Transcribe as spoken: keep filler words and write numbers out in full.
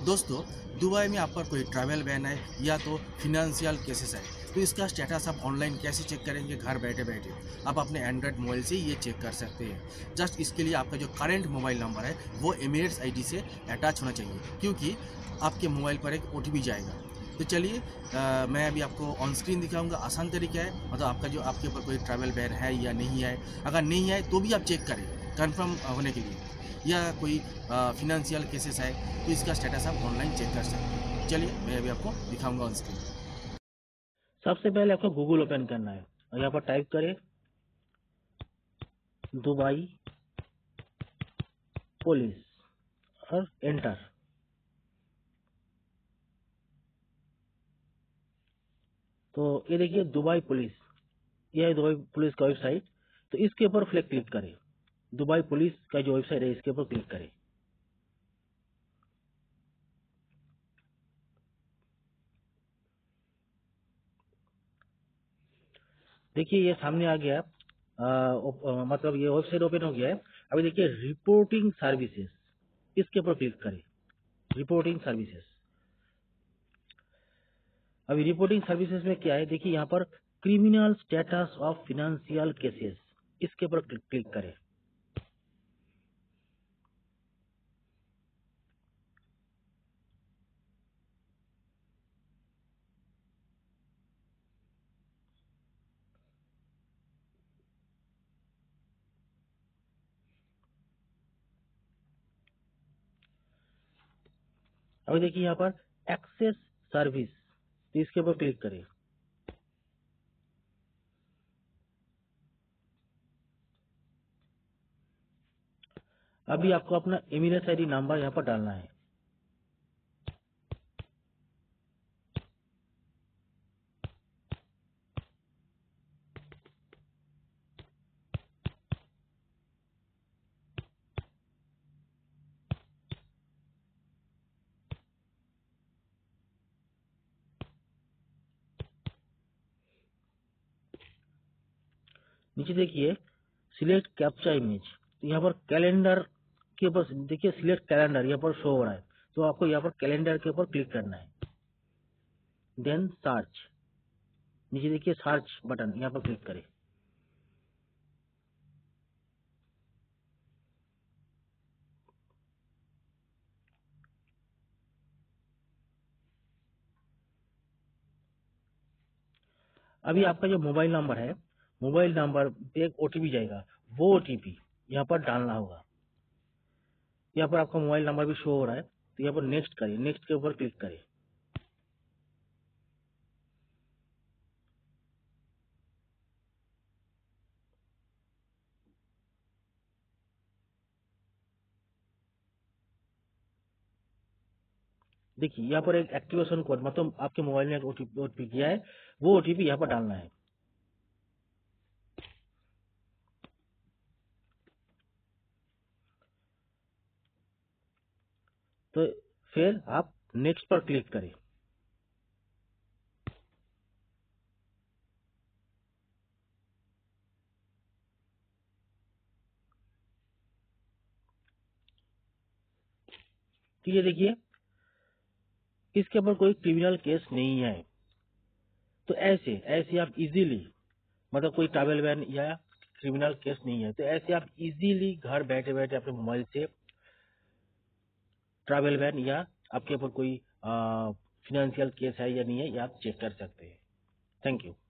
दोस्तों, दुबई में आप पर कोई ट्रैवल बैन है या तो फिनेंशियल केसेस है, तो इसका स्टेटस आप ऑनलाइन कैसे चेक करेंगे? घर बैठे बैठे आप अपने एंड्रॉयड मोबाइल से ये चेक कर सकते हैं। जस्ट इसके लिए आपका जो करंट मोबाइल नंबर है वो एमिरेट्स आईडी से अटैच होना चाहिए, क्योंकि आपके मोबाइल पर एक ओटीपी जाएगा। तो चलिए, अ, मैं अभी आपको ऑन स्क्रीन दिखाऊंगा। आसान तरीका है, मतलब आपका जो आपके ऊपर कोई ट्रैवल बैन है या नहीं है। अगर नहीं है तो भी आप चेक करें कंफर्म होने के लिए, या कोई फिनेंशियल केसेस है तो इसका स्टेटस आप ऑनलाइन चेक कर सकते हैं। चलिए, मैं अभी आपको दिखाऊंगा ऑन स्क्रीन। सबसे पहले आपको गूगल ओपन करना है और यहाँ पर टाइप करें दुबई पुलिस और एंटर। तो ये देखिए दुबई पुलिस, यह है दुबई पुलिस का वेबसाइट। तो इसके ऊपर फ्लिक क्लिक करें। दुबई पुलिस का जो वेबसाइट है इसके ऊपर क्लिक करें। देखिए ये सामने आ गया। आ, ओप- आ, मतलब ये वेबसाइट ओपन हो गया है। अभी देखिए रिपोर्टिंग सर्विसेज, इसके ऊपर क्लिक करें। रिपोर्टिंग सर्विसेज, अभी रिपोर्टिंग सर्विसेज में क्या है देखिए यहाँ पर criminal status of financial cases, इसके ऊपर क्लिक करें। अभी देखिए यहाँ पर एक्सेस सर्विस, तो इसके ऊपर क्लिक करें। अभी आपको अपना एमिरेट्स आईडी नंबर यहाँ पर डालना है। नीचे देखिए सिलेक्ट कैप्चा इमेज, तो यहाँ पर कैलेंडर के ऊपर देखिए सिलेक्ट कैलेंडर यहाँ पर शो हो रहा है। तो आपको यहाँ पर कैलेंडर के ऊपर क्लिक करना है। देन सर्च, नीचे देखिए सर्च बटन, यहाँ पर क्लिक करें। अभी आपका जो मोबाइल नंबर है, मोबाइल नंबर पे एक ओटीपी जाएगा, वो ओटीपी यहाँ पर डालना होगा। यहाँ पर आपका मोबाइल नंबर भी शो हो रहा है, तो यहाँ पर नेक्स्ट करें, नेक्स्ट के ऊपर क्लिक करें। देखिए यहाँ पर एक एक्टिवेशन कोड, मतलब आपके मोबाइल में एक ओटीपी किया है, वो ओटीपी यहाँ पर डालना है। तो फिर आप नेक्स्ट पर क्लिक करें। तो ये देखिए इसके ऊपर कोई क्रिमिनल केस नहीं है। तो ऐसे ऐसे आप इजीली, मतलब कोई ट्रैवल बैन या क्रिमिनल केस नहीं है, तो ऐसे आप इजीली घर बैठे बैठे अपने मोबाइल से ट्रैवल बैन या आपके ऊपर कोई फाइनेंशियल केस है या नहीं है, ये आप चेक कर सकते हैं। Thank you.